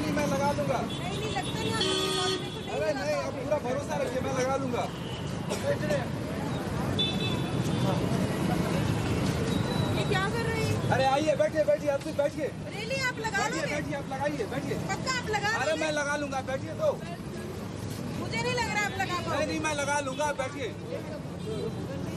नहीं मैं लगा लूंगा। नहीं लगता नहीं। अरे नहीं, अब पूरा भरोसा रखिए, मैं लगा लूंगा। ये क्या कर रहे हैं? अरे आइए, बैठिए बैठिए, आप बैठिए। रेली आप लगा लोगे? बैठिए, आप लगाइए, बैठिए। पक्का आप लगा लोगे? अरे मैं लगा लूंगा, बैठिए तो। मुझे नहीं लग रहा आप लगा पाओगे। नहीं मैं लगा लूंगा, बैठिए।